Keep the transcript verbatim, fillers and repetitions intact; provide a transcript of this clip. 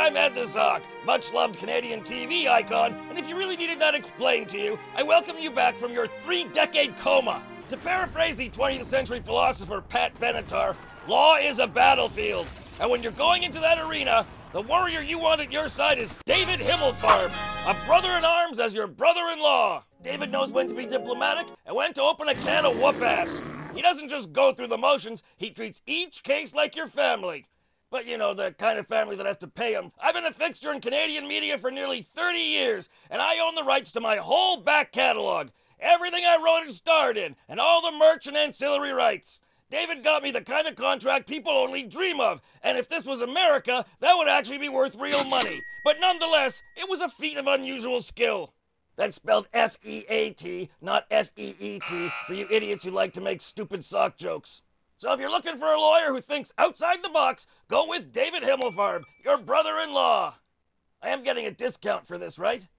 I'm Ed the Sock, much-loved Canadian T V icon, and if you really needed that explained to you, I welcome you back from your three-decade coma. To paraphrase the twentieth century philosopher Pat Benatar, law is a battlefield, and when you're going into that arena, the warrior you want at your side is David Himmelfarb, a brother-in-arms as your brother-in-law. David knows when to be diplomatic and when to open a can of whoop-ass. He doesn't just go through the motions, he treats each case like your family. But you know, the kind of family that has to pay him. I've been a fixture in Canadian media for nearly thirty years, and I own the rights to my whole back catalog. Everything I wrote and starred in, and all the merch and ancillary rights. David got me the kind of contract people only dream of, and if this was America, that would actually be worth real money. But nonetheless, it was a feat of unusual skill. That's spelled F E A T, not F E E T, for you idiots who like to make stupid sock jokes. So if you're looking for a lawyer who thinks outside the box, go with David Himmelfarb, your brother-in-law. I am getting a discount for this, right?